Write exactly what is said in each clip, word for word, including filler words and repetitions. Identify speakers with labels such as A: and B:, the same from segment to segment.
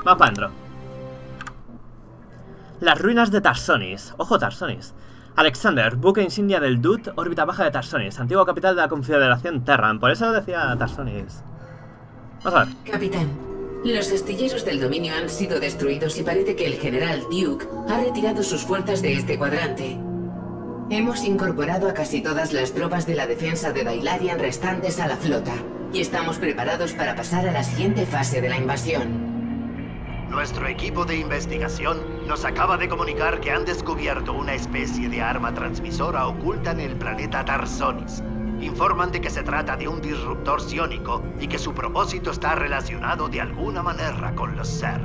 A: Va para adentro. Las ruinas de Tarsonis. Ojo, Tarsonis. Alexander, buque insignia del D U T, órbita baja de Tarsonis, antigua capital de la Confederación Terran. Por eso decía Tarsonis. Vamos a ver.
B: Capitán, los astilleros del dominio han sido destruidos y parece que el general Duke ha retirado sus fuerzas de este cuadrante. Hemos incorporado a casi todas las tropas de la defensa de Dailarian restantes a la flota y estamos preparados para pasar a la siguiente fase de la invasión.
C: Nuestro equipo de investigación nos acaba de comunicar que han descubierto una especie de arma transmisora oculta en el planeta Tarsonis. Informan de que se trata de un disruptor psiónico y que su propósito está relacionado de alguna manera con los Zerg.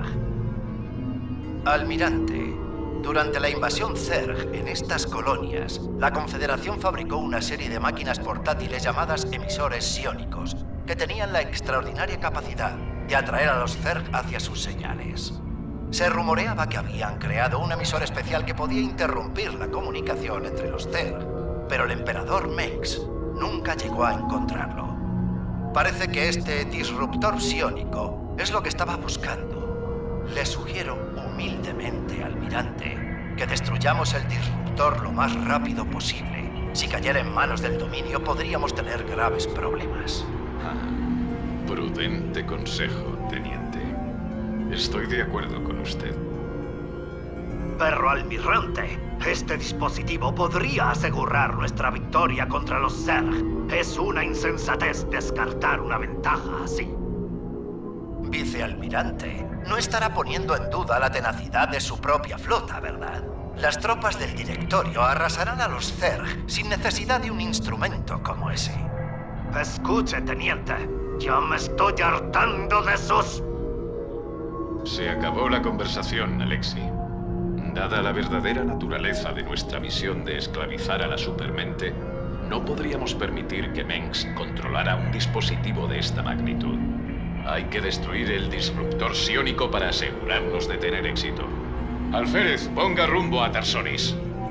D: Almirante, durante la invasión Zerg en estas colonias, la Confederación fabricó una serie de máquinas portátiles llamadas emisores psiónicos, que tenían la extraordinaria capacidad de atraer a los Zerg hacia sus señales. Se rumoreaba que habían creado un emisor especial que podía interrumpir la comunicación entre los Zerg, pero el emperador Mengs nunca llegó a encontrarlo. Parece que este disruptor psiónico es lo que estaba buscando. Le sugiero humildemente, almirante, que destruyamos el disruptor lo más rápido posible. Si cayera en manos del dominio, podríamos tener graves problemas.
E: Ah, prudente consejo, teniente. Estoy de acuerdo con usted.
C: Pero, almirante, este dispositivo podría asegurar nuestra victoria contra los Zerg. Es una insensatez descartar una ventaja así.
D: Vicealmirante, no estará poniendo en duda la tenacidad de su propia flota, ¿verdad? Las tropas del directorio arrasarán a los Zerg sin necesidad de un instrumento como ese.
C: Escuche, teniente. Ya me estoy hartando de sus...
E: Se acabó la conversación, Alexi. Dada la verdadera naturaleza de nuestra misión de esclavizar a la supermente, no podríamos permitir que Mengs controlara un dispositivo de esta magnitud. Hay que destruir el disruptor psiónico para asegurarnos de tener éxito. Alférez, ponga rumbo a Tarsonis.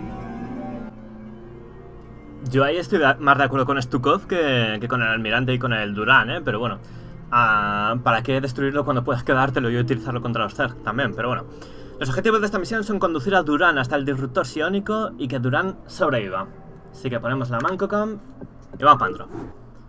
A: Yo ahí estoy más de acuerdo con Stukov que, que con el almirante y con el Durán, ¿eh? Pero bueno, uh, ¿para qué destruirlo cuando puedes quedártelo y utilizarlo contra los Zerg también? Pero bueno, los objetivos de esta misión son conducir a Durán hasta el disruptor psiónico y que Durán sobreviva. Así que ponemos la Mancocam y vamos para adentro.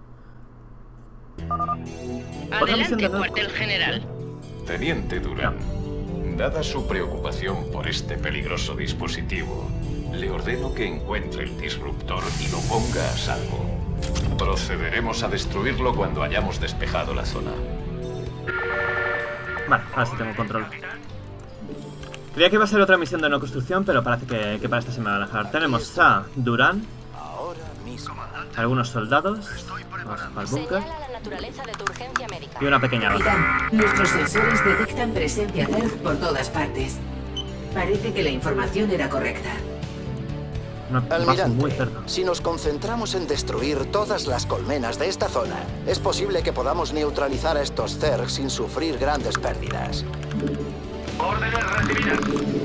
F: Adelante, cuartel general.
E: Teniente Durán, dada su preocupación por este peligroso dispositivo, le ordeno que encuentre el disruptor y lo ponga a salvo. Procederemos a destruirlo cuando hayamos despejado la zona.
A: Vale, ahora sí tengo control. Creía que iba a ser otra misión de no construcción, pero parece que, que para esta se me va a dejar. Tenemos a Durán, algunos soldados, vamos para el búnker, y una pequeña base.
B: Nuestros sensores detectan presencia Zerg por todas partes. Parece que la información era correcta.
A: Una base
D: Almirante,
A: muy cerca.
D: si nos concentramos en destruir todas las colmenas de esta zona, es posible que podamos neutralizar a estos Zerg sin sufrir grandes pérdidas.
C: Órdenes recibidas.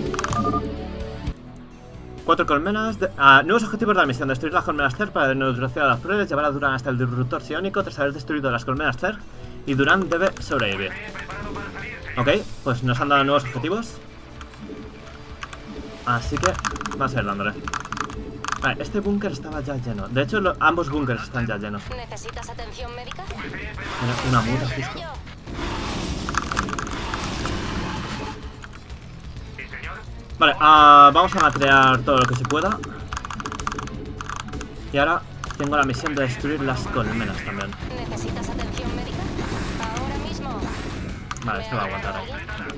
A: Cuatro colmenas. De, uh, nuevos objetivos de la misión: destruir las colmenas Zerg para neutralizar a las pruebas, llevar a Durán hasta el disruptor psiónico tras haber destruido las colmenas Zerg, y Durán debe sobrevivir. Ok, pues nos han dado nuevos objetivos. Así que vamos a ir dándole. Vale, este búnker estaba ya lleno. De hecho, lo, ambos búnkers están ya llenos.
F: ¿Necesitas atención médica?
A: Mira, una muta justo. Vale, uh, vamos a matrear todo lo que se pueda. Y ahora tengo la misión de destruir las colmenas también.
F: ¿Necesitas atención médica? Ahora mismo.
A: Vale, esto va a aguantar ahí.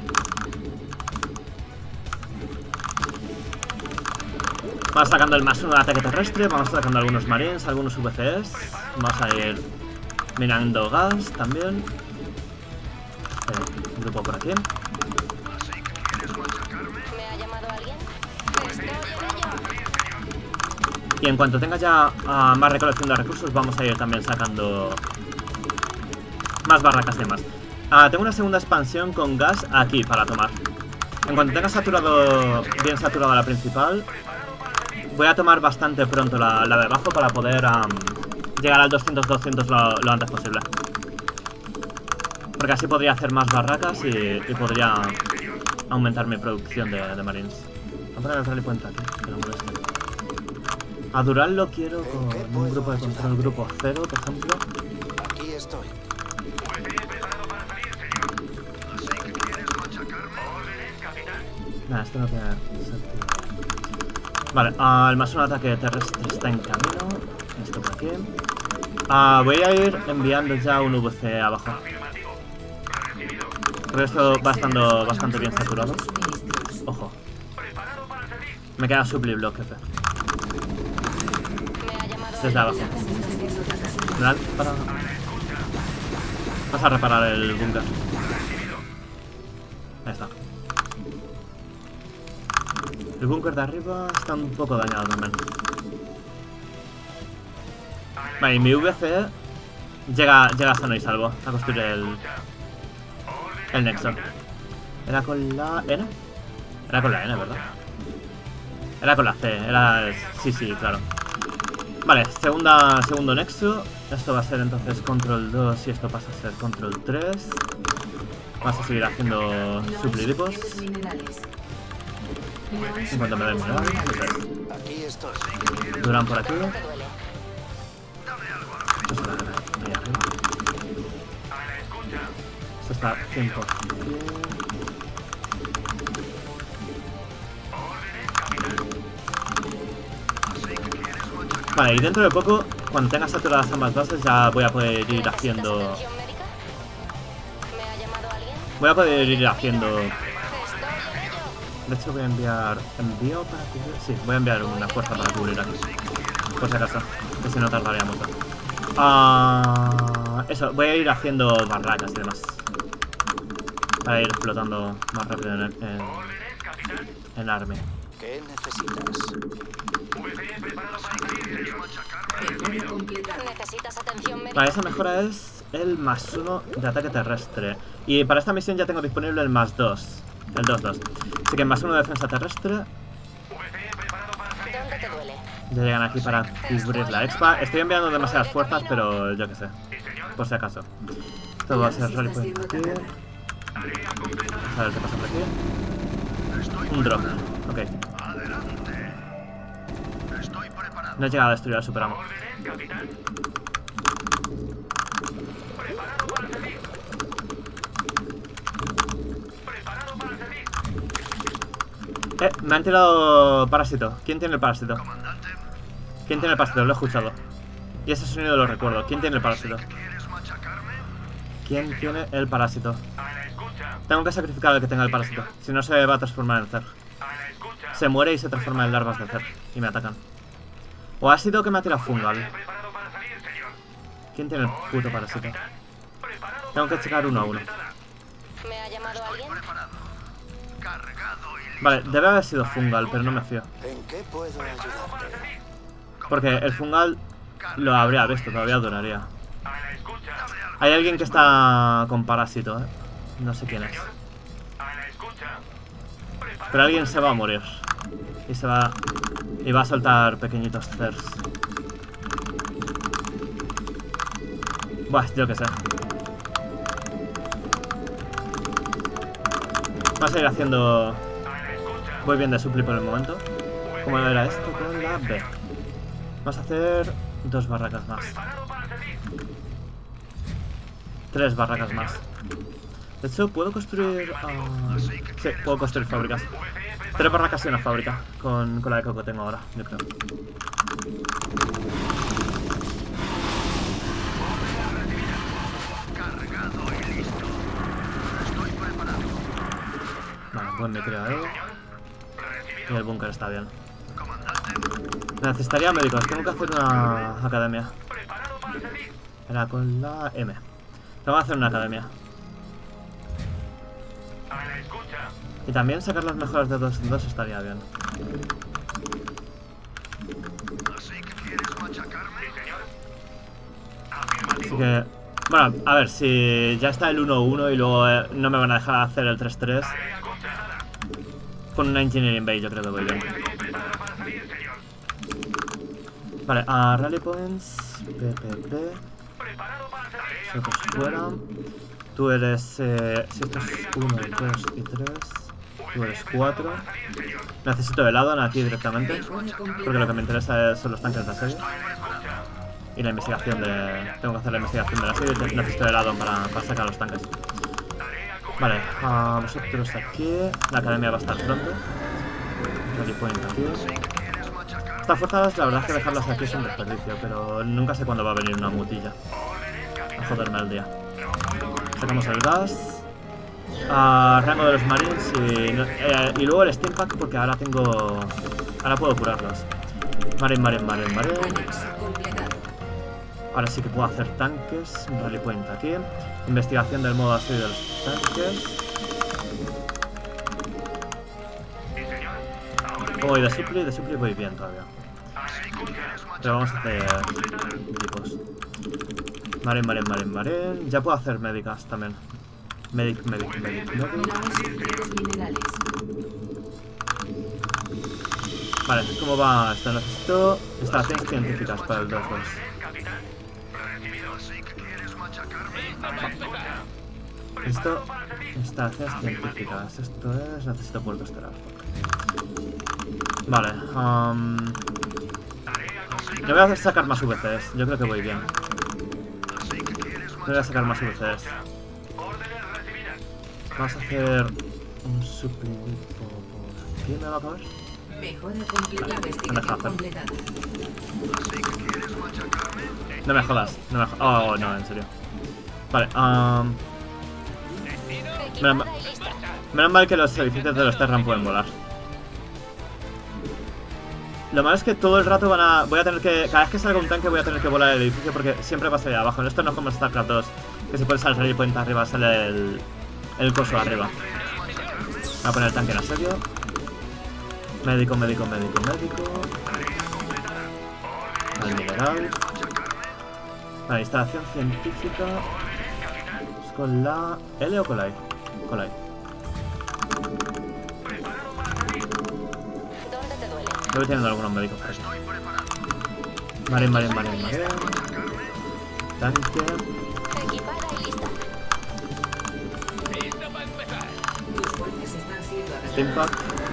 A: Vamos sacando el más uno de ataque terrestre, vamos sacando algunos marines, algunos V C S. Vamos a ir mirando gas también. Eh, un grupo por aquí.
F: ¿Me ha llamado alguien? Estoy en ello.
A: Y en cuanto tenga ya uh, más recolección de recursos, vamos a ir también sacando más barracas de más. Uh, tengo una segunda expansión con gas aquí para tomar. En cuanto tenga saturado, bien saturada la principal, voy a tomar bastante pronto la, la de abajo para poder um, llegar al doscientos doscientos lo, lo antes posible. Porque así podría hacer más barracas y, y podría aumentar mi producción de, de marines. Voy a poner el rally point aquí, que no moleste. A Durán lo quiero con un grupo de control grupo cero, por ejemplo.
D: Aquí estoy.
A: Nada, esto no tiene sentido. Vale, uh, el más un ataque terrestre está en camino. Esto por aquí. Uh, voy a ir enviando ya un V C abajo. Pero esto va estando bastante bien saturado. Ojo. Me queda supply block, jefe. Desde abajo. General, para... Vas a reparar el búnker. Ahí está. El búnker de arriba está un poco dañado también. Vale, y mi V C llega, llega sano y salvo a construir el, el nexo. ¿Era con la N? Era con la N, ¿verdad? Era con la C, era... Sí, sí, claro. Vale, segunda, segundo nexo. Esto va a ser entonces control dos y esto pasa a ser control tres. Vamos a seguir haciendo suplidipos. En cuanto me den mineral,
D: Aquí estoy.
A: Durán por aquí. Esto se va a ver ahí arriba. Esto está cien por cien. Vale, y dentro de poco, cuando tenga saturadas ambas bases, ya voy a poder ir haciendo... Voy a poder ir haciendo... De hecho voy a enviar... ¿Envío para cubrir? Sí, voy a enviar una fuerza para cubrir aquí. Por si acaso, que si no tardaría mucho. Uh, eso, voy a ir haciendo barracas y demás. Para ir explotando más rápido en, en, en Army.
D: ¿Qué necesitas?
F: ¿Necesitas atención médica?
A: Vale, esa mejora es el más uno de ataque terrestre. Y para esta misión ya tengo disponible el más dos. El dos dos. Así que más uno de defensa terrestre.
F: ¿Dónde te duele?
A: Ya llegan aquí para cubrir la expa. Estoy enviando demasiadas fuerzas, pero yo qué sé. Por si acaso. Esto va a ser rally point aquí. Vamos a ver qué pasa por aquí. Un drop. Ok. No he llegado a destruir al superamo. Eh, me han tirado parásito. ¿Quién tiene el parásito? ¿Quién tiene el parásito? Lo he escuchado. Y ese sonido lo recuerdo. ¿Quién tiene el parásito? ¿Quién tiene el parásito? Tengo que sacrificar al que tenga el parásito. Si no se va a transformar en Zerg. Se muere y se transforma en larvas de Zerg. Y me atacan. ¿O ha sido que me ha tirado fungal? ¿Quién tiene el puto parásito? Tengo que checar uno a uno.
F: ¿Me ha llamado alguien?
A: Vale, debe haber sido fungal, pero no me fío.
D: ¿En qué puedo ayudarte?
A: Porque el fungal lo habría visto, todavía duraría. Hay alguien que está con parásito, ¿eh? No sé quién es. Pero alguien se va a morir. Y se va... Y va a soltar pequeñitos Zergs. Buah, yo qué sé. Vamos a ir haciendo... Voy bien de supply por el momento. ¿Cómo era esto? Con la B. Vamos a hacer dos barracas más. Tres barracas más. De hecho, ¿puedo construir...? Uh... Sí, puedo construir fábricas. Tres barracas y una fábrica. Con, con la eco que tengo ahora, yo creo. Vale, buen micro ahí. Y el búnker está bien. Necesitaría médicos. Tengo que hacer una academia. Era con la M. Tengo que hacer una academia. Y también sacar las mejoras de dos en dos estaría bien. Así que... Bueno, a ver, si ya está el uno uno y luego eh, no me van a dejar hacer el tres tres. Con una Engineering Base yo creo que voy bien. Vale, a Rally Points, P P P. Nosotros fuera. Tú eres... Eh, si esto es uno, dos y tres. Tú eres cuatro. Necesito el addon aquí directamente. Porque lo que me interesa es, son los tanques de asedio. Y la investigación de... Tengo que hacer la investigación de la serie y necesito el addon para, para sacar los tanques. Vale, uh, vosotros aquí. La academia va a estar pronto. Rally point aquí. Estas fuerzas, la verdad es que dejarlas aquí es un desperdicio, pero nunca sé cuándo va a venir una mutilla a joderme el día. Sacamos el gas. Uh, rango de los marines y, eh, y luego el steam pack porque ahora tengo... Ahora puedo curarlos. Marine, marine, marine, marine. Ahora sí que puedo hacer tanques. Un rally point aquí. Investigación del modo asedio de los tanques. Voy de supply, de supply voy bien todavía. Pero vamos a hacer equipos. Marine, marine, marine, marine. Ya puedo hacer médicas también. Medic, medic, medic, medic. Vale, ¿cómo va esto? Necesito instalaciones científicas para el dos dos. Esto, instalaciones científicas. Esto es... Necesito puerto estelar. Vale, um... le voy a sacar más V Cs. Yo creo que voy bien. Le voy a sacar más V Cs. Vamos a hacer un suplido por aquí. ¿Me va a acabar? Vale, no me jodas. No me jodas. Oh, no, en serio. Vale, um... Menos, menos mal que los edificios de los Terran pueden volar. Lo malo es que todo el rato van a... Voy a tener que... Cada vez que salga un tanque voy a tener que volar el edificio porque siempre pasa de abajo. En esto no es como StarCraft dos, que si pones al rally point arriba sale el... El coso arriba. Voy a poner el tanque en asedio. Médico, médico, médico, médico. El mineral. Vale, instalación científica. ¿Es con la L o con la I? Con la I.
F: ¿Dónde te duele?
A: Estoy teniendo algunos médicos por aquí. Marine, marine, marine, marine. Tanque.
F: Equipada y lista.
A: Steam pack.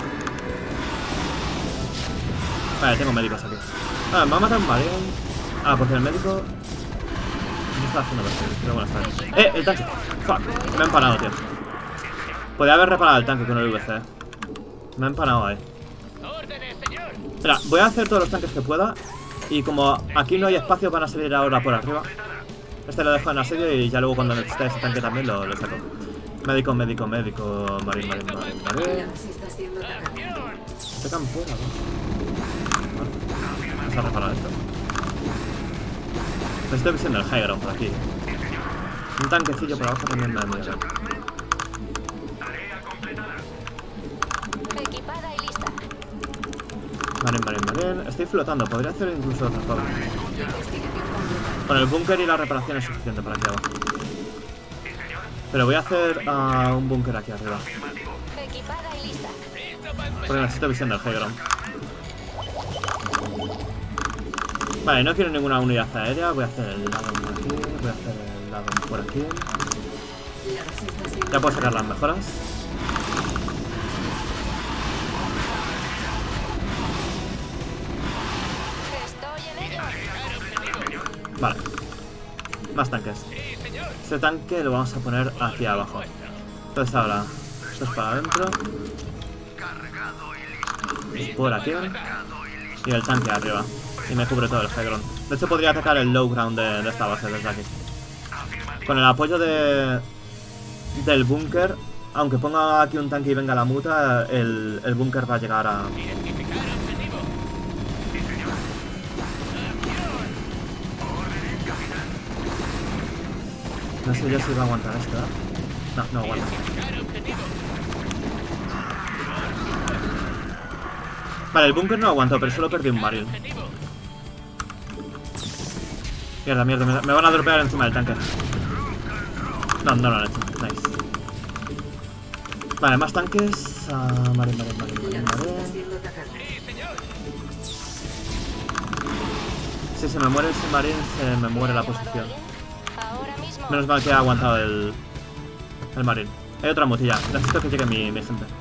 A: Vale, tengo médicos aquí. Ah, me va a matar un marine. Ah, porque el médico... No está haciendo perfecto, pero bueno, está bien. ¡Eh! ¡El tanque! ¡Fuck! Me he empanado, tío. Podría haber reparado el tanque con el V C. Me he empanado ahí. Espera, voy a hacer todos los tanques que pueda. Y como aquí no hay espacio, van a salir ahora por arriba. Este lo dejo en asedio y ya luego cuando necesite ese tanque también lo, lo saco. Médico, médico, médico. Marine, marine, marine, marine. Este campo, ¿no? Vamos a reparar esto. Estoy visión del high ground por aquí. Un tanquecillo por abajo también me da miedo.
F: Equipada y lista.
A: Marine, marine, marine. Estoy flotando, podría hacer incluso otra cosa. Con el búnker y la reparación es suficiente para aquí abajo. Pero voy a hacer uh, un búnker aquí arriba.
F: Equipada y lista.
A: Porque necesito visión del high ground. Vale, no quiero ninguna unidad aérea. Voy a hacer el lado por aquí. Voy a hacer el lado por aquí. Ya puedo sacar las mejoras.
F: Estoy en ello.
A: Vale. Más tanques. Este tanque lo vamos a poner aquí abajo. Entonces ahora, esto es para adentro. Es por aquí. Y el tanque arriba. Y me cubre todo el high ground. De hecho podría atacar el low ground de, de esta base desde aquí. Con el apoyo de del búnker, aunque ponga aquí un tanque y venga la muta, el, el búnker va a llegar a... No sé yo si va a aguantar esto, ¿eh? No, no aguanta. Vale, el búnker no aguantó, pero solo perdí un barril. Mierda, mierda, mierda. Me van a dropear encima del tanque. No, no lo han hecho. Nice. Vale, más tanques. Uh, vale, vale, vale, vale, vale. Si se me muere el submarino, se me muere la posición. Menos mal que ha aguantado el, El marín. Hay otra mutilla. Necesito que llegue mi, mi gente.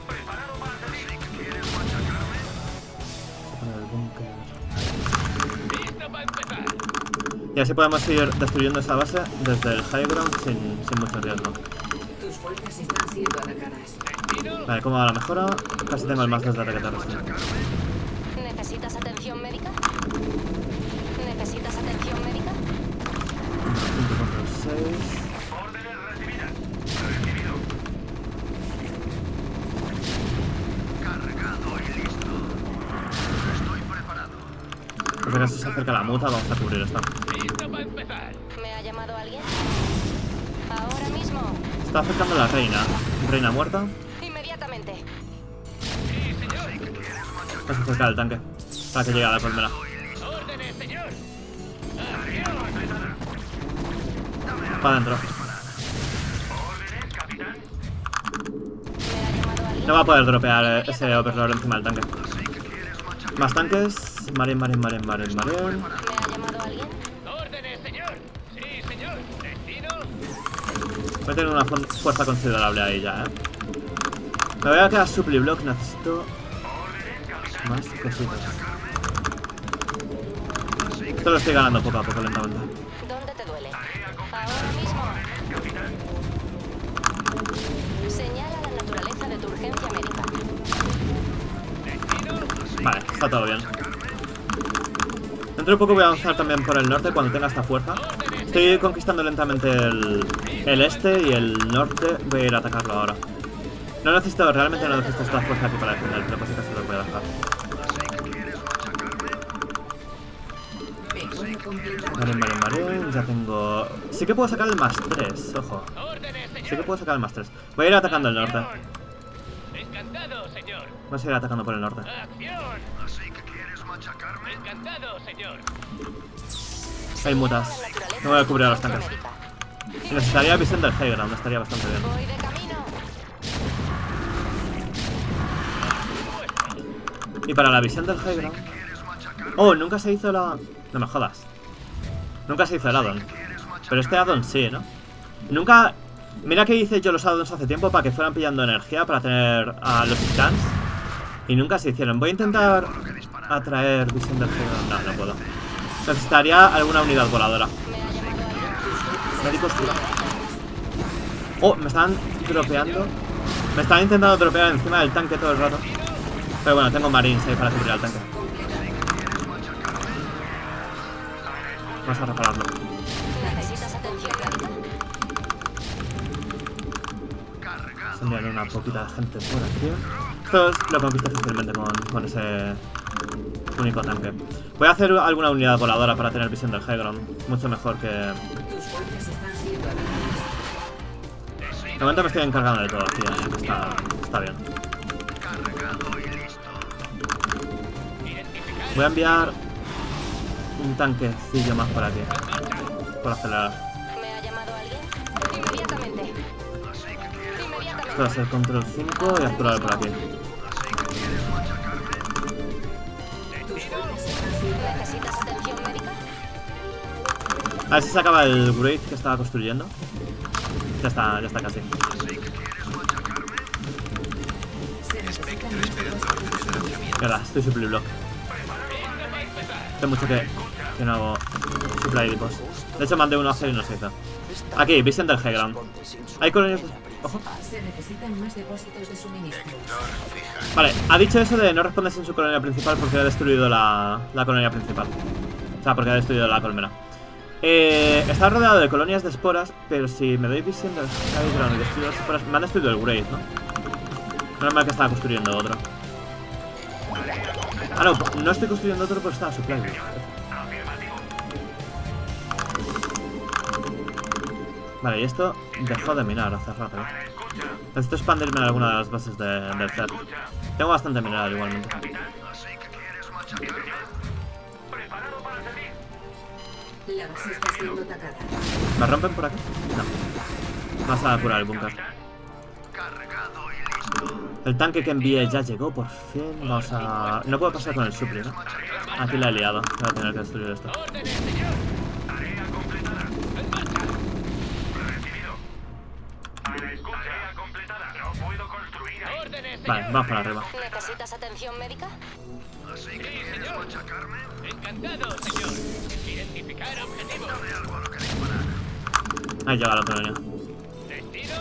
A: Y así podemos ir destruyendo esa base desde el high ground sin, sin mucho riesgo.
B: Tus fuerzas están siendo atacadas.
A: Vale, ¿cómo va la mejora? Casi tengo el más dos de ataque terrestre.
F: ¿Necesitas atención médica? ¿Necesitas atención médica?
A: cinco contra seis.
C: Órdenes recibidas. Recibido. Cargado y listo. Estoy preparado.
A: Por si acaso se acerca la muta, vamos a cubrir esto.
F: ¿Me ha llamado alguien? Ahora mismo.
A: Está afectando a la reina. Reina muerta.
F: Inmediatamente.
A: Vamos a acercar el tanque para que llegue a la colmena. Para adentro.
F: ¿Me ha llamado alguien?
A: No va a poder dropear ese overlord encima del tanque. Más tanques. Marín, marín, marín, marín, marín.
F: ¿Me ha llamado alguien?
A: Voy a tener una fu- fuerza considerable ahí ya, eh. Me voy a quedar supply block, necesito más cositas. Esto lo estoy ganando poco a poco, lentamente.
F: ¿Dónde te duele? Ahora mismo. Señala la naturaleza de tu urgencia médica.
A: Vale, está todo bien. Dentro de poco voy a avanzar también por el norte cuando tenga esta fuerza. Estoy conquistando lentamente el, el este y el norte. Voy a ir a atacarlo ahora. No necesito, realmente no necesito esta fuerza aquí para defender, pero por si acaso lo voy a dejar. Marín, marín, marín. Ya tengo... Sí que puedo sacar el más tres, ojo. Sí que puedo sacar el más tres. Voy a ir atacando el norte.
G: Encantado, señor.
A: Voy a seguir atacando por el norte.
G: Acción.
C: Así que quieres machacarme.
G: Encantado, señor.
A: Hay mutas. No voy a cubrir a los tanques. Y necesitaría visión del high ground, estaría bastante bien.
F: Voy de camino.
A: Y para la visión del high ground... Oh, nunca se hizo la... No me jodas. Nunca se hizo el addon. Pero este addon sí, ¿no? Nunca... Mira que hice yo los addons hace tiempo para que fueran pillando energía para tener a los scans. Y nunca se hicieron. Voy a intentar atraer visión del high ground. No, no puedo. Necesitaría alguna unidad voladora. Médicos curados. Oh, me están dropeando. Me están intentando dropear encima del tanque todo el rato. Pero bueno, tengo marines ahí para cubrir al tanque. Vamos a repararlo.
F: ¿Necesitas atención médica?
A: Se envían una poquita de gente por aquí. Esto lo conquisto fácilmente con, con ese único tanque. Voy a hacer alguna unidad voladora para tener visión del high ground. Mucho mejor que... De momento me estoy encargando de todo aquí, así que está, está bien. Voy a enviar un tanquecillo más por aquí. Por acelerar.
F: ¿Me ha llamado alguien? Inmediatamente. Inmediatamente.
A: Esto va a ser control cinco y acelerar por aquí.
F: ¿Necesitas atención médica?
A: A ver si se acaba el Great que estaba construyendo. Ya está, ya está casi. Mierda, estoy supply block. Hace mucho que, que no hago supply depos. De hecho mandé uno hace y no se hizo. Aquí, visión del high ground. Hay colonias de... Ojo.
B: Se necesitan más depósitos de suministro.
A: Vale, ha dicho eso de no respondes en su colonia principal porque ha destruido la, la colonia principal. O sea, porque ha destruido la colmena. Eh, está rodeado de colonias de esporas, pero si me doy visión del high ground y destruyo las esporas... Me han destruido el Great, ¿no? Normal que estaba construyendo otro. Ah, no, no estoy construyendo otro, pero estaba supply. Vale, y esto dejó de minar hace rato, ¿eh? Necesito expandirme en alguna de las bases de, del C E R. Tengo bastante mineral igualmente.
B: La base está siendo atacada.
A: ¿Me rompen por aquí? No. Vas a curar el búnker. El tanque que envié ya llegó, por fin. Vamos a... No puedo pasar con el supli, ¿no? Aquí la he liado. Voy a tener que destruir esto.
G: Órdenes,
A: Vale,
G: señor.
A: vamos para arriba.
F: ¿Necesitas atención médica?
C: ¿Así que
G: Sí,
C: quieres
G: señor.
C: machacarme?
G: Encantado, señor. Identificar objetivo.
C: Dame algo a lo que disparar.
A: Ahí llega la colonia.
G: Destino.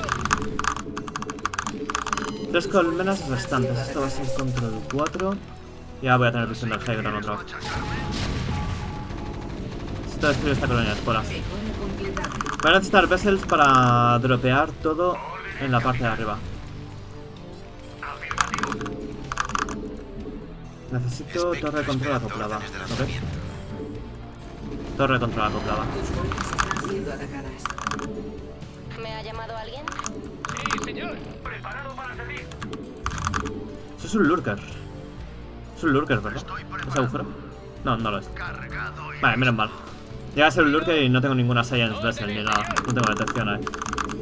A: Tres colmenas restantes. Esto va a ser control cuatro. Y ahora voy a tener visión del high ground otra vez. Necesito destruir esta colonia de esporas.
B: Mejora completada.
A: Voy a necesitar vessels para dropear todo en la parte de arriba. Necesito torre de control acoplada. ¿Ok? Torre de control acoplada.
B: Tus fuerzas están siendo atacadas.
F: ¿Me ha llamado alguien?
G: Sí, señor. Preparado para servir.
A: Eso es un lurker. Es un lurker, ¿verdad? ¿Ese agujero? No, no lo es.
C: Cargado y
A: Vale, menos mal. Llega a ser un lurker y no tengo ninguna science vessel ni nada. No tengo detección ahí.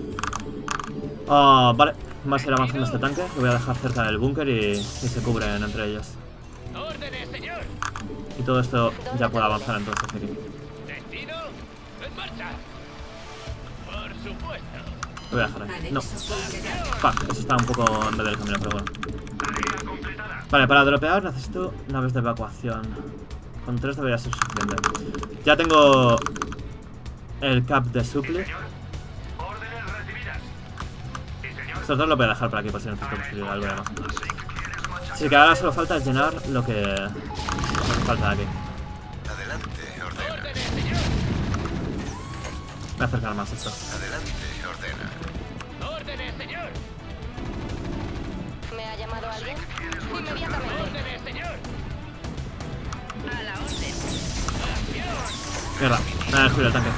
A: Ah, vale. Vamos a ir avanzando este tanque. Lo voy a dejar cerca del búnker y, y se cubren entre ellos.
G: Órdenes, señor.
A: Y todo esto ya puede avanzar entonces aquí.
G: Destino. En marcha. Por supuesto.
A: Lo voy a dejar ahí. No.
B: Anexo completado.
A: Fuck, eso está un poco en medio del camino, pero bueno. Vale, para dropear necesito naves de evacuación. Con tres debería ser suficiente. Ya tengo el cap de supli. Estos dos lo voy a dejar por aquí por si necesito construir algo de más. Así que ahora solo falta llenar lo que, lo que falta de aquí.
D: Adelante, ordena.
G: Órdenes, señor.
A: Voy a acercar más esto.
D: Adelante, ordena.
G: Órdenes, señor.
F: ¿Me ha llamado alguien? Inmediatamente.
G: Órdenes, señor. A la orden. Acción.
A: Mierda, me voy a destruir el tanque.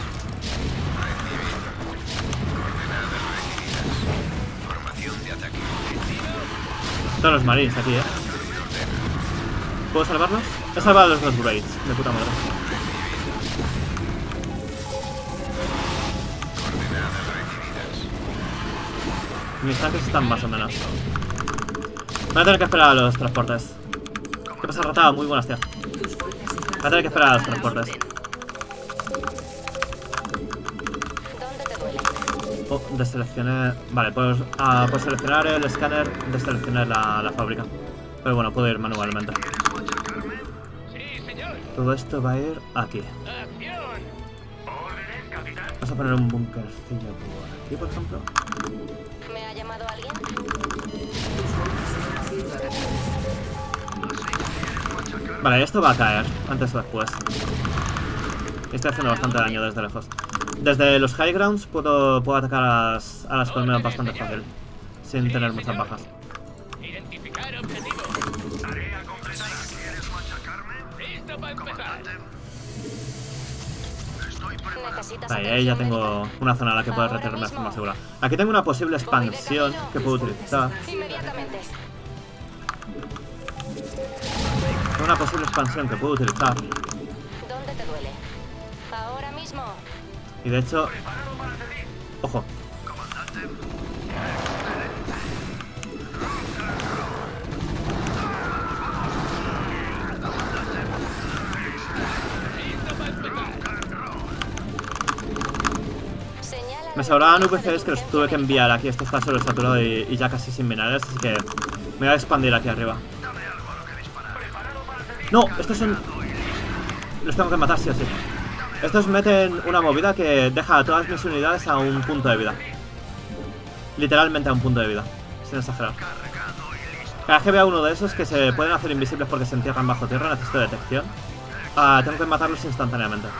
D: Formación de ataque.
A: Están los marines aquí, eh. ¿Puedo salvarlos? He salvado a los dos raids, de puta madre. Mis tanques están más o menos. Voy a tener que esperar a los transportes. ¿Qué pasa, rata? Muy buenas, tío.
B: Tus fuerzas están
A: Voy a tener que esperar a los
B: siendo
A: transportes.
F: ¿Dónde te duele?
A: Oh, deseleccioné... Vale, pues ah, por seleccionar el escáner, deseleccioné la, la fábrica. Pero bueno, puedo ir manualmente.
G: Sí, señor.
A: Todo esto va a ir aquí.
G: Acción. Órdenes, capitán.
A: Vamos a poner un bunkercillo por aquí, por ejemplo.
F: ¿Me ha llamado alguien?
B: Tus fuerzas están siendo atacadas.
A: Vale, esto va a caer, antes o después. Estoy haciendo bastante daño desde lejos. Desde los high grounds puedo, puedo atacar a las, a las colmenas bastante fácil. Sin tener muchas bajas.
G: Identificar objetivo. Tarea completada. ¿Quieres machacarme? Listo para empezar.
F: ¿Necesitas
A: Ahí, ahí
F: atención
A: ya
F: médica?
A: tengo una zona en la que puedo retirarme de forma segura. Aquí tengo una posible expansión que puedo utilizar.
F: Inmediatamente.
A: Tengo una posible expansión que puedo utilizar.
F: ¿Dónde te duele? Ahora mismo.
A: Y de hecho... Ojo.
F: Señala
A: Me
F: la
A: sobraban
F: línea
A: V Cs
F: de
A: que los
F: urgencia
A: tuve que
F: médica.
A: enviar aquí. Esto está sobresaturado y, y ya casi sin minerales, así que me voy a expandir aquí arriba. No, estos son... Los tengo que matar sí o sí. Estos meten una movida que deja a todas mis unidades a un punto de vida. Literalmente a un punto de vida, sin exagerar. Cada vez que vea uno de esos que se pueden hacer invisibles porque se entierran bajo tierra, necesito detección. Ah, tengo que matarlos instantáneamente.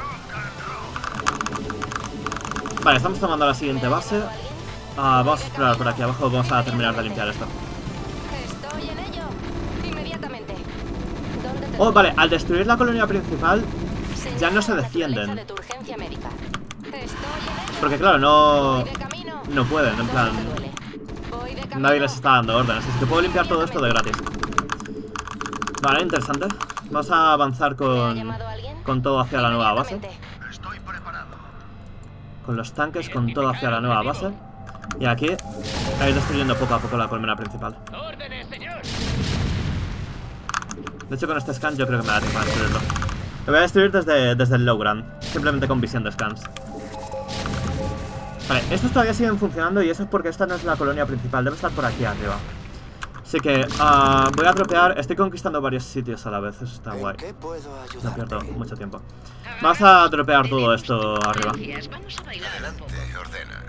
A: Vale, estamos tomando la siguiente base. Ah, vamos a explorar por aquí abajo, vamos a terminar de limpiar esto.
F: Estoy en ello. Inmediatamente. ¿Dónde te
A: Oh,
F: duele?
A: vale, al destruir la colonia principal
F: Señala
A: ya no se
F: la naturaleza
A: defienden.
F: de tu urgencia médica. Estoy en ello.
A: Porque claro, no...
F: Voy de camino.
A: No pueden, en
F: ¿Dónde
A: plan...
F: te duele? Voy de camino.
A: Nadie les está dando órdenes, así que puedo limpiar todo esto de gratis. Vale, interesante. Vamos a avanzar
F: ¿Me ha
A: con,
F: llamado alguien?
A: con todo hacia la nueva base.
F: Inmediatamente.
C: Estoy preparado.
A: Con los tanques, con todo hacia la nueva base. Y aquí, a ir destruyendo poco a poco la colmena principal.
G: Órdenes, señor.
A: De hecho, con este scan yo creo que me da tiempo a destruirlo. Lo voy a destruir desde, desde el low ground, simplemente con visión de scans. Vale, estos todavía siguen funcionando y eso es porque esta no es la colonia principal, debe estar por aquí arriba. Así que uh, voy a dropear. Estoy conquistando varios sitios a la vez. Eso está guay.
D: ¿Qué puedo
A: No
D: ayudar?
A: pierdo mucho tiempo. Vamos a dropear todo esto arriba.
F: Vamos a bailar un
D: Adelante,
F: poco.
D: ordena.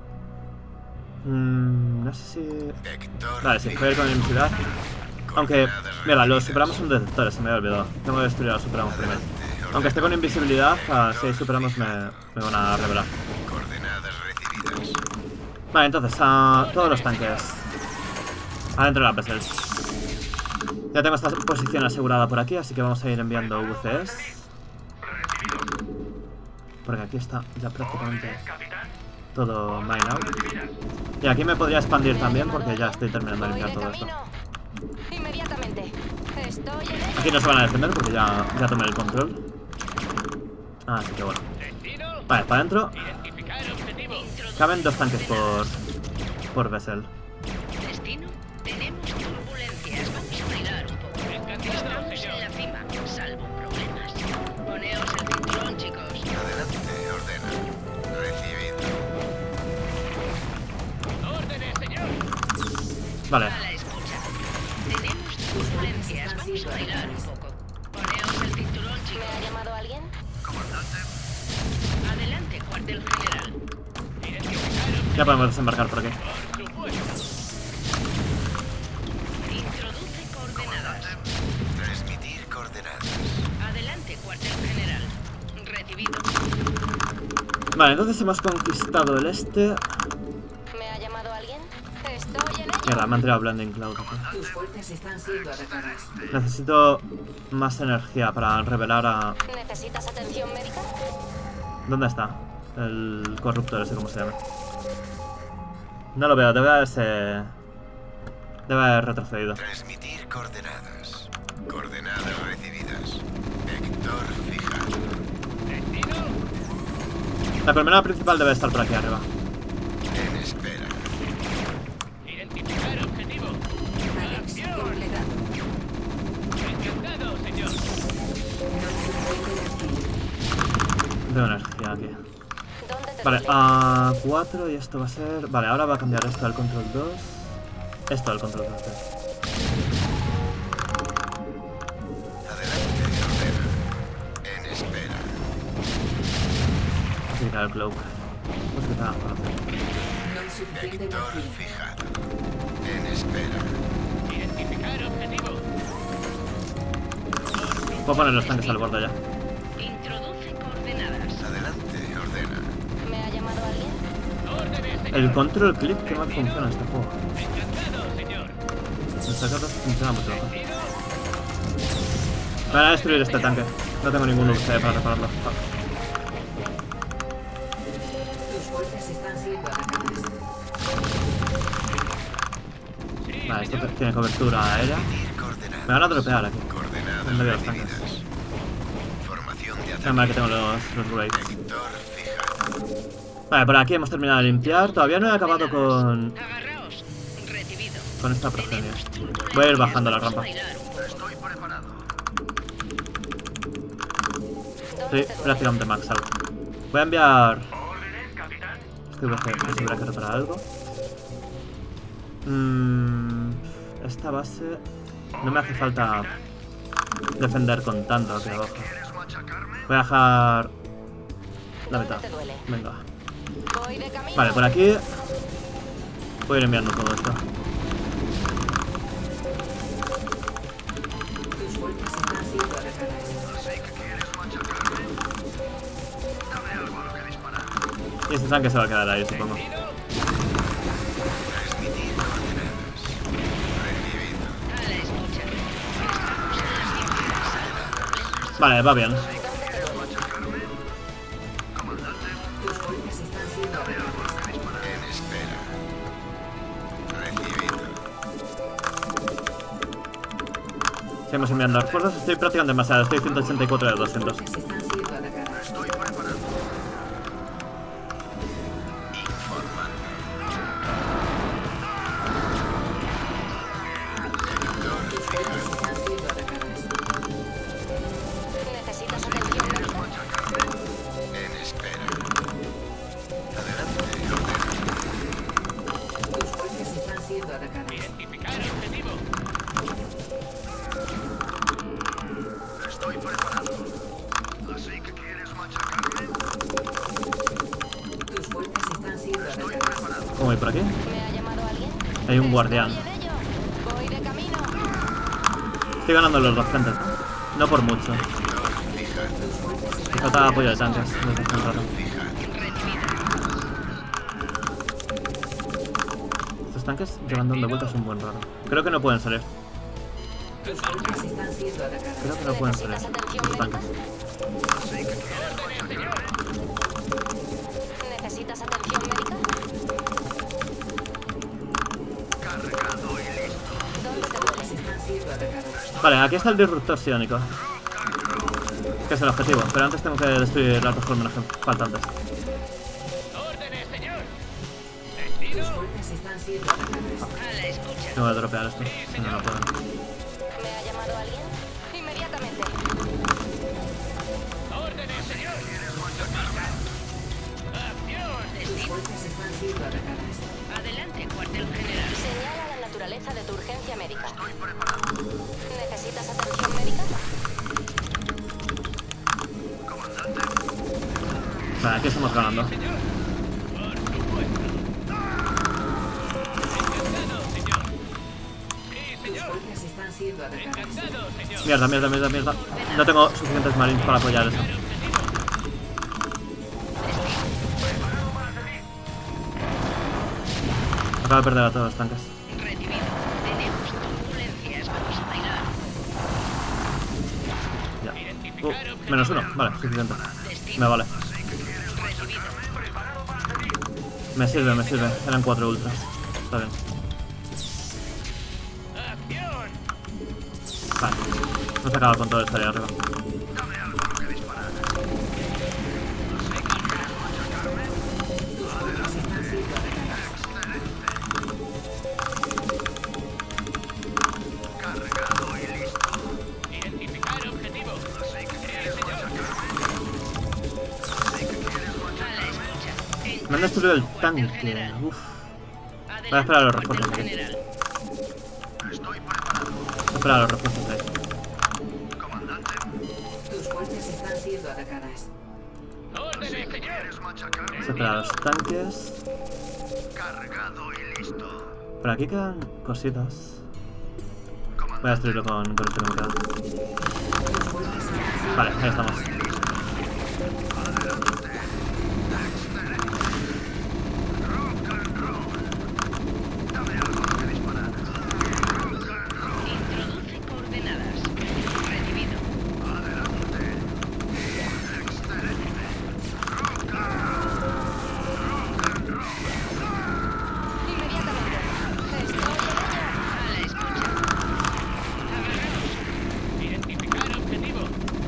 A: Mm, no sé si...
D: Héctor,
A: Vale, sí, voy a ir con invisibilidad. Aunque, mira, los superamos son detectores, se me había olvidado. Tengo que destruir a los superamos primero. Aunque esté con invisibilidad, uh, si hay superamos me, me van a revelar.
D: coordenadas recibidas.
A: Vale, entonces, uh, todos los tanques. Adentro de las vessels. Ya tengo esta posición asegurada por aquí, así que vamos a ir enviando V C S. Porque aquí está ya prácticamente todo mine out. Y aquí me podría expandir también porque ya estoy terminando de
F: Voy
A: limpiar
F: de
A: todo esto.
F: camino. Inmediatamente. Estoy en ello.
A: Aquí no se van a defender porque ya, ya tomé el control. Así que bueno.
G: Destino.
A: Vale, para adentro.
G: Identificar objetivo.
A: Caben dos tanques por, por vessel.
F: Destino. Tenemos turbulencias. Vamos a bailar un poco.
G: Encantado,
F: Estamos
G: señor.
F: en la cima, salvo problemas. Poneos el cinturón, chicos.
D: Adelante, ordena. Recibido.
G: Órdenes, señor.
A: Vale.
F: A la escucha. Tenemos turbulencias. Vamos a bailar un poco. Poneos el cinturón, chicos. ¿Me ha llamado alguien? Adelante, cuartel general.
A: Ya podemos desembarcar por aquí.
G: Por supuesto.
F: Introduce coordenadas.
D: Transmitir coordenadas.
F: Adelante, cuartel general. Recibido.
A: Vale, entonces hemos conquistado el este.
F: ¿Me ha llamado alguien? Estoy en ello.
A: Mierda, me han tirado Blending Cloud aquí.
B: Tus fuerzas están siendo atacadas.
A: Necesito más energía para revelar a...
F: ¿Necesitas atención médica?
A: ¿Dónde está? El corruptor ese, ¿cómo se llama? No lo veo, debe haberse... Debe haber retrocedido.
D: Transmitir coordenadas. Coordenadas recibidas. Héctor, fijado.
G: Destino.
A: La colmena principal debe estar por aquí arriba.
D: En espera.
G: Identificar objetivo.
B: Alex, completado.
G: Encantado, señor.
B: No se puede aquí.
A: Veo energía aquí.
F: ¿Dónde te
A: Vale,
F: duele?
A: a cuatro y esto va a ser... Vale, ahora va a cambiar esto al control dos. Esto al control dos.
D: Adelante, ordena. En espera.
A: Así que el cloak. Pues que está...
B: No hay suficiente
D: Héctor,
B: energía.
D: fijado. En espera.
G: Identificar objetivo.
A: Puedo poner los tanques al borde ya.
F: Introduce coordenadas.
D: Adelante, ordena.
F: ¿Me ha llamado alguien?
G: Órdenes, señor.
A: El control clip que mal funciona en este juego.
G: Encantado, señor.
A: Nuestra carta funciona mucho mejor.
G: Destino.
A: Me van a destruir este tanque. No tengo ningún U C para repararlo. Fuck.
B: Tus fuerzas están siendo atacadas.
G: Sí,
A: Vale, esto
G: señor.
A: tiene cobertura aérea.
D: Transmitir coordenadas.
A: Me van a dropear aquí.
D: Coordenadas
A: En medio de los tanques.
D: recibidas. Formación de
A: Nada
D: ataque.
A: mal que tengo los, los raids.
D: Héctor, fijado.
A: Vale, por aquí hemos terminado de limpiar. Todavía no he acabado con,
F: Agarraos. Recibido.
A: con esta progenie. Voy a ir bajando la rampa.
C: Estoy preparado.
A: Estoy prácticamente max out. Voy a enviar... Estoy que si habrá que reparar algo. Mm, esta base... No me hace falta defender con tanto aquí abajo. Voy a dejar... La mitad. Venga.
F: Voy de camino.
A: Vale, por aquí... Voy a ir enviando todo esto.
B: Tus fuerzas están siendo atacadas.
A: Y este tanque se va a quedar ahí, supongo.
D: Transmitir coordenadas. Recibido.
F: A la escucha. Estamos en las ciencias.
A: Vale, va bien.
B: Tus fuerzas están siendo atacadas.
D: En espera. Recibido.
A: Seguimos enviando refuerzos. Estoy prácticamente demasiado. Estoy ciento ochenta y cuatro de doscientos.
B: Tus fuerzas están siendo atacadas. Tus fuerzas están siendo atacadas.
F: ¿Necesitas atención médica?
D: En espera. Adelante, ordena.
B: Tus fuerzas están siendo atacadas.
G: Identificar objetivo.
A: hay por aquí?
H: ¿Me ha llamado alguien?
A: Hay un guardián.
H: Oye, de ello. Voy de camino.
A: Estoy ganando los dos frentes. No por mucho. Me falta apoyo de tanques. Me parece un rato. Estos tanques llevan dando vueltas un buen rato. Creo que no pueden salir.
B: Tus fuerzas están siendo atacadas.
A: Creo que no pueden salir. Estos tanques.
H: ¿Necesitas atención médica? ¿Dónde te duele?
B: Están siendo atacadas.
A: Vale, aquí está el disruptor psiónico. Que es el objetivo, pero antes tengo que destruir las dos colmenas faltantes.
G: ¡Órdenes, señor!
B: Tus
G: ¡Destino!
B: fuerzas están siendo atacadas.
F: A la escucha.
A: Tengo que dropear esto. Si no, no puedo.
H: ¿Me ha llamado alguien? Inmediatamente.
G: ¡Órdenes, señor! ¡Acción!
B: Tus fuerzas están siendo atacadas.
F: Adelante, cuartel general.
H: Señala la naturaleza de tu urgencia médica. ¿Necesitas atención médica?
A: Vale, aquí estamos ganando.
G: Por supuesto. Encantado, señor. Sí,
B: Tus
G: señor.
B: fuerzas están siendo atacadas.
G: Encantado, señor.
A: Mierda, mierda, mierda, mierda. No tengo suficientes marines para apoyar eso. Acabo de perder a todos los tanques.
F: Recibido. Tenemos turbulencias. Vamos a bailar.
A: Ya. Uh, menos uno. Vale, suficiente. Me vale.
F: Recibido.
A: Me sirve, me sirve. Eran cuatro ultras. Está bien.
G: ¡Acción!
A: Vale. Hemos acabado con todo esto ahí arriba.
G: Identificar objetivo. Sí, señor.
F: A la escucha.
A: Me han destruido el tanque. Uf. Voy a esperar a los refuerzos aquí.
F: General.
A: Voy a esperar a los refuerzos ahí.
B: Tus fuerzas están siendo atacadas.
G: ¡Órdenes, señor!
A: Voy a esperar a los tanques. Por aquí quedan cositas. Voy a destruirlo con, con el que no me queda. Vale, ahí estamos.
F: Introduce coordenadas. Recibido.
H: Inmediatamente. Estoy en ello.
F: A la escucha. Agarraos.
G: Identificar objetivo.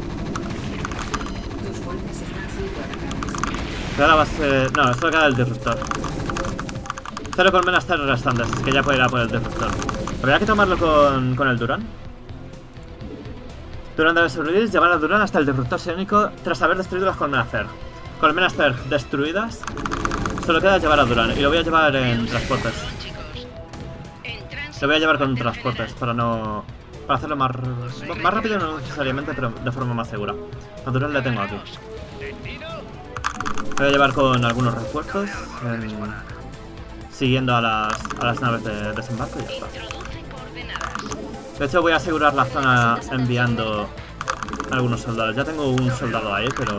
B: Tus fuerzas están siendo atacadas.
A: Queda la base... No, solo queda el disruptor. Cero colmenas tres restantes, que ya puede ir a por el disruptor. Habría que tomarlo con, con el Durán. Durán debe sobrevivir, llevar a Durán hasta el disruptor psiónico tras haber destruido las colmenas Zerg. Colmenas Zerg destruidas. Solo queda llevar a Durán y lo voy a llevar en transportes. Lo voy a llevar con transportes para no... Para hacerlo más... Más rápido no necesariamente, pero de forma más segura. A Durán le tengo aquí.
G: Destino.
A: Lo voy a llevar con algunos refuerzos. en- Siguiendo a las, a las naves de desembarco y ya está.
F: Introduce coordenadas.
A: De hecho voy a asegurar la zona enviando algunos soldados. Ya tengo un soldado ahí, pero...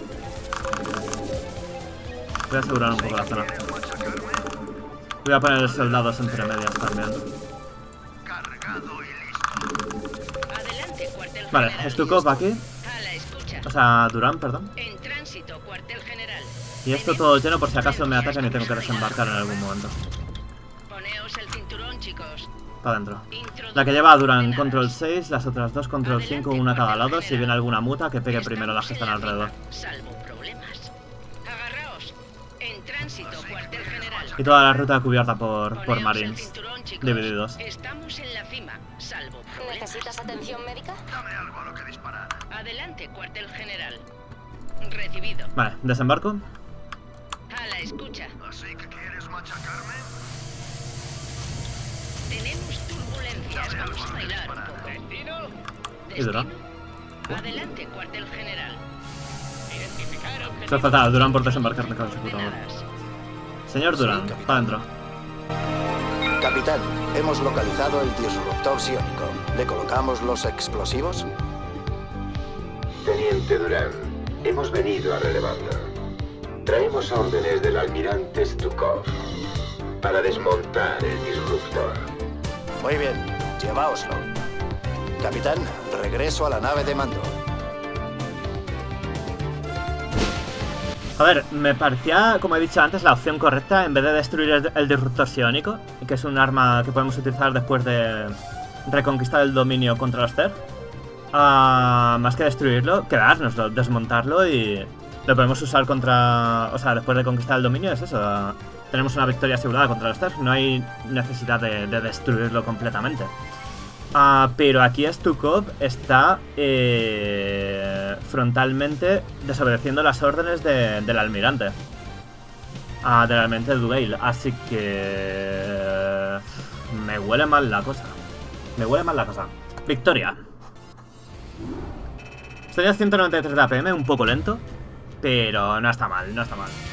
A: Voy a asegurar un poco la zona. Voy a poner soldados entre medias también.
F: Adelante, cuartel
A: Vale,
F: general.
A: Stukov aquí.
F: A la escucha.
A: O sea, Durán, perdón.
F: En tránsito, cuartel general.
A: Y esto todo lleno por si acaso me atacan y tengo que desembarcar en algún momento.
F: Poneos el cinturón, chicos.
A: Para adentro.
F: Introduce
A: La que lleva a Durán
F: coordenadas.
A: control seis, las otras dos control cinco, una a cada lado. Si viene alguna muta, que pegue primero las que están alrededor.
F: Salvo problemas. Agarraos. En tránsito, cuartel general.
A: Y toda la ruta cubierta por, por
F: Poneos el
A: marines.
F: cinturón, chicos.
A: Divididos.
F: Estamos en la cima. Salvo problemas.
H: ¿Necesitas atención médica?
F: Adelante, cuartel general. Recibido.
A: Vale, desembarco.
F: A la escucha. Tenemos turbulencias. Vamos a bailar un poco.
G: Destino.
A: ¿Y Durán?
F: Adelante, cuartel general.
G: Identificar objetivo.
A: Solo falta Durán por desembarcar, me cago en su puta madre.
F: Coordenadas.
A: Señor Durán, para adentro.
D: Capitán, hemos localizado el disruptor psiónico. ¿Le colocamos los explosivos?
I: Teniente Durán, hemos venido a relevarlo. Traemos órdenes del almirante Stukov para desmontar el disruptor.
D: Muy bien, lleváoslo. Capitán, regreso a la nave de mando.
A: A ver, me parecía, como he dicho antes, la opción correcta en vez de destruir el, el disruptor psiónico, que es un arma que podemos utilizar después de reconquistar el dominio contra los Zerg. Uh, más que destruirlo, quedárnoslo, desmontarlo y lo podemos usar contra... O sea, después de conquistar el dominio es eso. Uh, tenemos una victoria asegurada contra los Zerg, no hay necesidad de, de destruirlo completamente. Uh, pero aquí Stukov está eh, frontalmente desobedeciendo las órdenes de, del almirante. Uh, del almirante Dugail. Así que... Me huele mal la cosa. Me huele mal la cosa. Victoria. Estoy a ciento noventa y tres de A P M, un poco lento. Pero no está mal, no está mal.